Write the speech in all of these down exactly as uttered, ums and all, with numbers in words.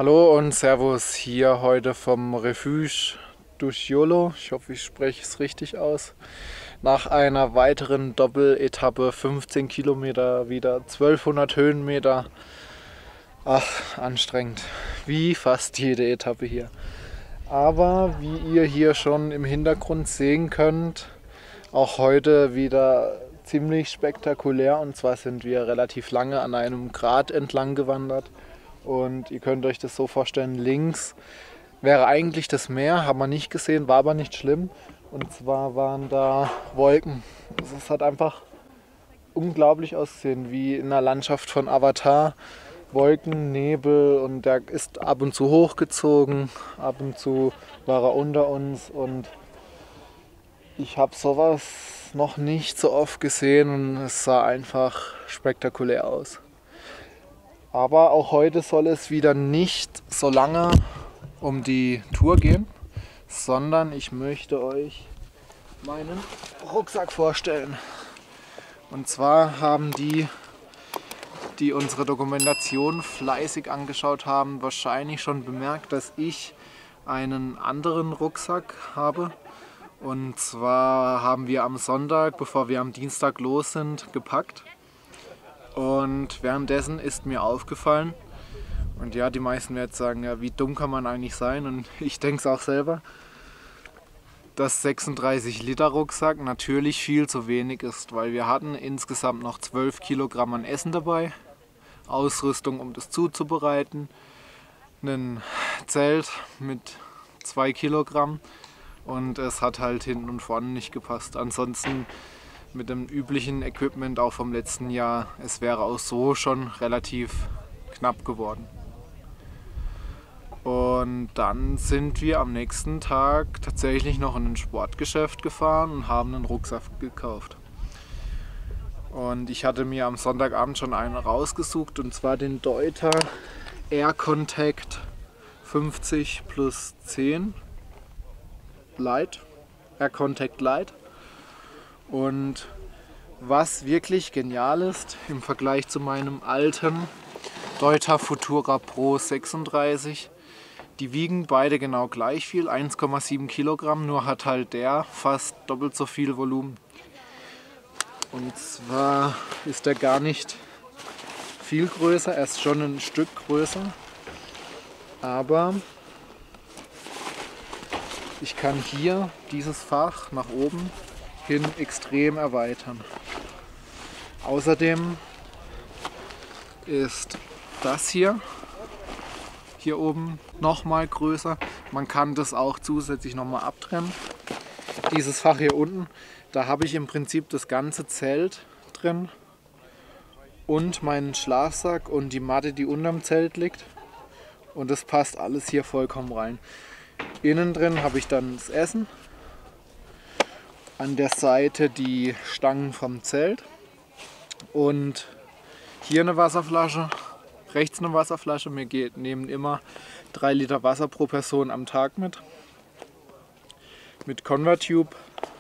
Hallo und Servus hier heute vom Refuge Dusciolo. Ich hoffe, ich spreche es richtig aus. Nach einer weiteren Doppeletappe, fünfzehn Kilometer, wieder zwölfhundert Höhenmeter. Ach, anstrengend. Wie fast jede Etappe hier. Aber wie ihr hier schon im Hintergrund sehen könnt, auch heute wieder ziemlich spektakulär. Und zwar sind wir relativ lange an einem Grat entlang gewandert. Und ihr könnt euch das so vorstellen, links wäre eigentlich das Meer, haben wir nicht gesehen, war aber nicht schlimm. Und zwar waren da Wolken. Also es hat einfach unglaublich ausgesehen, wie in einer Landschaft von Avatar. Wolken, Nebel, und der ist ab und zu hochgezogen, ab und zu war er unter uns, und ich habe sowas noch nicht so oft gesehen und es sah einfach spektakulär aus. Aber auch heute soll es wieder nicht so lange um die Tour gehen, sondern ich möchte euch meinen Rucksack vorstellen. Und zwar haben die, die unsere Dokumentation fleißig angeschaut haben, wahrscheinlich schon bemerkt, dass ich einen anderen Rucksack habe. Und zwar haben wir am Sonntag, bevor wir am Dienstag los sind, gepackt. Und währenddessen ist mir aufgefallen, und ja, die meisten werden jetzt sagen, ja, wie dumm kann man eigentlich sein, und ich denke es auch selber, dass sechsunddreißig Liter Rucksack natürlich viel zu wenig ist, weil wir hatten insgesamt noch zwölf Kilogramm an Essen dabei, Ausrüstung, um das zuzubereiten, ein Zelt mit zwei Kilogramm, und es hat halt hinten und vorne nicht gepasst. Ansonsten mit dem üblichen Equipment auch vom letzten Jahr, es wäre auch so schon relativ knapp geworden. Und dann sind wir am nächsten Tag tatsächlich noch in ein Sportgeschäft gefahren und haben einen Rucksack gekauft. Und ich hatte mir am Sonntagabend schon einen rausgesucht, und zwar den Deuter Air Contact fünfzig plus zehn Light, Air Contact Light. Und was wirklich genial ist im Vergleich zu meinem alten Deuter Futura Pro sechsunddreißig, die wiegen beide genau gleich viel, eins Komma sieben Kilogramm, nur hat halt der fast doppelt so viel Volumen. Und zwar ist der gar nicht viel größer, er ist schon ein Stück größer, aber ich kann hier dieses Fach nach oben hin extrem erweitern. Außerdem ist das hier hier oben noch mal größer. Man kann das auch zusätzlich noch mal abtrennen. Dieses Fach hier unten, da habe ich im Prinzip das ganze Zelt drin und meinen Schlafsack und die Matte, die unterm Zelt liegt. Und das passt alles hier vollkommen rein. Innen drin habe ich dann das Essen. An der Seite die Stangen vom Zelt und hier eine Wasserflasche, rechts eine Wasserflasche. Wir geht, nehmen immer drei Liter Wasser pro Person am Tag mit, mit Convertube.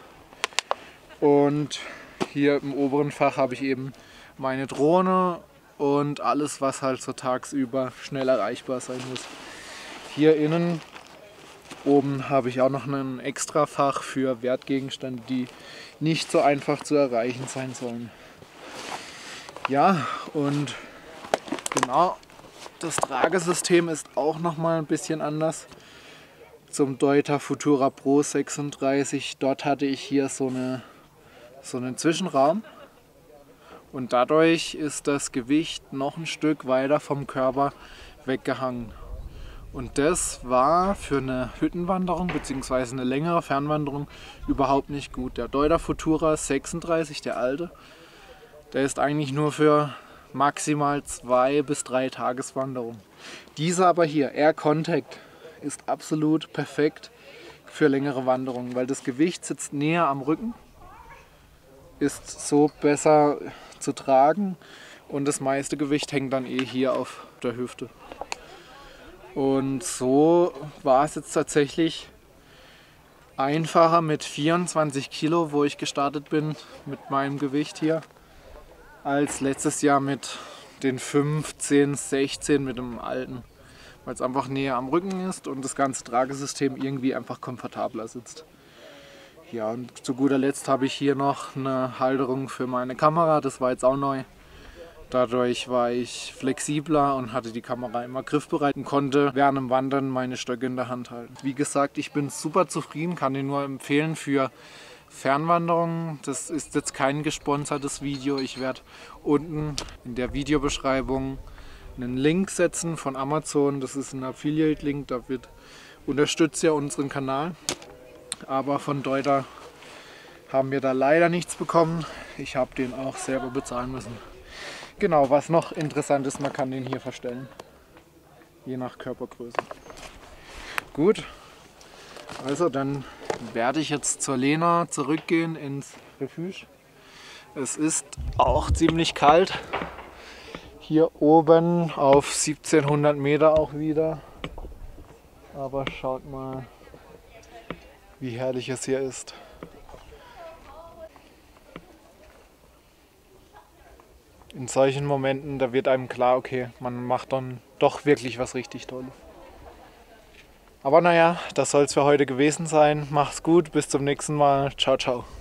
Und hier im oberen Fach habe ich eben meine Drohne und alles, was halt so tagsüber schnell erreichbar sein muss. Hier innen oben habe ich auch noch ein extra Fach für Wertgegenstände, die nicht so einfach zu erreichen sein sollen. Ja, und genau, das Tragesystem ist auch noch mal ein bisschen anders zum Deuter Futura Pro sechsunddreißig. Dort hatte ich hier so, eine, so einen Zwischenraum, und dadurch ist das Gewicht noch ein Stück weiter vom Körper weggehangen. Und das war für eine Hüttenwanderung bzw. eine längere Fernwanderung überhaupt nicht gut. Der Deuter Futura sechsunddreißig, der alte, der ist eigentlich nur für maximal zwei bis drei Tageswanderungen. Dieser aber hier, Air Contact, ist absolut perfekt für längere Wanderungen, weil das Gewicht sitzt näher am Rücken, ist so besser zu tragen, und das meiste Gewicht hängt dann eh hier auf der Hüfte. Und so war es jetzt tatsächlich einfacher mit vierundzwanzig Kilo, wo ich gestartet bin mit meinem Gewicht hier, als letztes Jahr mit den fünfzehn, sechzehn mit dem alten weil es einfach näher am Rücken ist und das ganze Tragesystem irgendwie einfach komfortabler sitzt. Ja, und zu guter Letzt habe ich hier noch eine Halterung für meine Kamera, das war jetzt auch neu. Dadurch war ich flexibler und hatte die Kamera immer griffbereit und konnte während dem Wandern meine Stöcke in der Hand halten. Wie gesagt, ich bin super zufrieden, kann den nur empfehlen für Fernwanderungen. Das ist jetzt kein gesponsertes Video. Ich werde unten in der Videobeschreibung einen Link setzen von Amazon. Das ist ein Affiliate-Link, da wird unterstützt ja unseren Kanal. Aber von Deuter haben wir da leider nichts bekommen. Ich habe den auch selber bezahlen müssen. Genau, was noch interessant ist, man kann den hier verstellen. Je nach Körpergröße. Gut, also dann werde ich jetzt zur Lena zurückgehen ins Refuge. Es ist auch ziemlich kalt. Hier oben auf siebzehnhundert Meter auch wieder. Aber schaut mal, wie herrlich es hier ist. In solchen Momenten, da wird einem klar, okay, man macht dann doch wirklich was richtig Tolles. Aber naja, das soll es für heute gewesen sein. Macht's gut, bis zum nächsten Mal. Ciao, ciao.